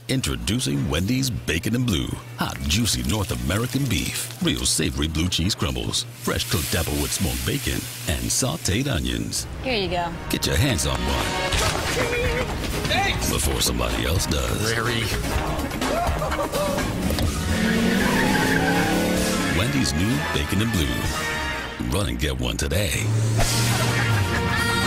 Introducing Wendy's Bacon and Blue. Hot, juicy North American beef. Real savory blue cheese crumbles. Fresh cooked applewood smoked bacon. And sauteed onions. Here you go. Get your hands on one. Thanks. Before somebody else does. Larry. Wendy's new Bacon and Blue. Run and get one today.